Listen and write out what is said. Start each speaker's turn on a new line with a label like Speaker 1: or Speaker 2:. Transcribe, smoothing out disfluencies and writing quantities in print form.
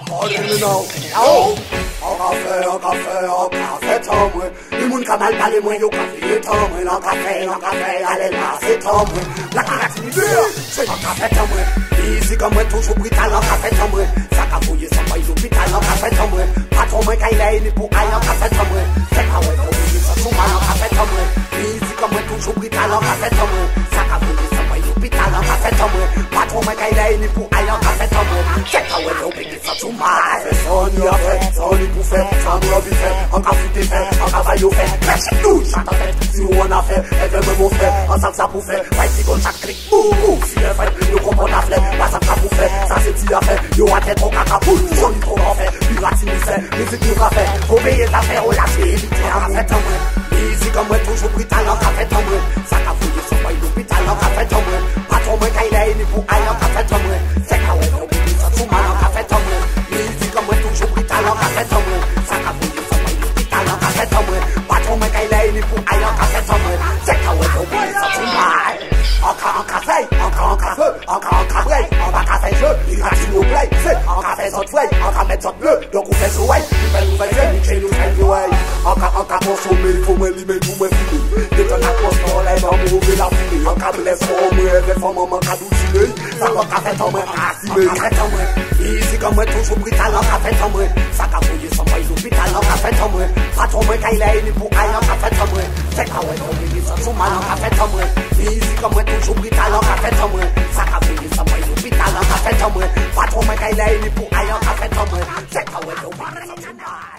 Speaker 1: En café, tant moi. Le monde qui a mal parlé, moi, yo café, tant moi. En café, allez là, c'est tant moi. La caratine c'est en café, tant moi. Ici, comme moi, toujours brutal, en café, tant moi. Ça qu'a fouillé, ça paye l'hôpital, en café, tant moi. Patron, moi, quand il a une pour aller en café, tant moi. C'est pas ouais, faut oublier ça, tout mal, en café, tant moi. Ici, comme moi, toujours brutal, en café, tant moi. Ça qu'a fouillé, ça paye l'hôpital, en café, tant moi. Patron, moi, quand il a une pour aller en café, tant moi. C'est pas ouais, faut oublier ça, tout mal. On y a fait, on y pour faire, on y a vu fait, on a foutu fait, on a vaillé fait, merci tout, chaque fait, si on a fait, et fait mon frère, on s'en ça pour faire, ouais, si on chaque clic, si le fait, nous comprenons la flemme, pas ça pour faire, ça c'est si à faire, yo à tête au cacapoule, on y trop en fait, puis ratine fait, musique nous a fait, faut payer les affaires, on l'a fait, éviter à fait en vrai, ici comme moi, toujours brutal, on a fait en vrai, ça qu'a fouillé, son boy l'hôpital, on a fait en vrai, patron moi, quand il a aimé pour aller, on a fait en vrai, c'est qu'à ouais, oublié ça, tout mal, on a fait en vrai, ici comme moi, toujours brutal, on a fait en vrai, ça qu'a fouillé, son boy l'hôpital, on a fait en vrai, patron moi, quand il a aimé pour aller, on a fait en vrai, c'est qu'à ouais, oublié ça, tout mal, encore en café, on va café jeu, il ratine au play, c'est en café autres feuilles, on va mettre autres bleu, donc on fait ce way, nous fait nous fait way, encore consommer, il faut me limer tout me filer, dès qu'on a consommer, les gens m'ouvrir la fumée, en cas de les femmes, en cas d'outiller, ça va café en moi, café en moi, ici comme moi, toujours brutal, en café en moi, ça qu'a fouillé sans moi, l'hôpital, en café en moi, patron moi, quand il a aimé pour aller en café en moi, c'est qu'à ouais, on dit ça, tout mal, en café en moi, ici comme moi, toujours brutal, en café en moi, ça qu'a fouillé sans moi, l'hôpital, en café en moi, patron moi, quand il a aimé pour aller en café en moi, c'est qu'à ouais, on dit ça, tout mal.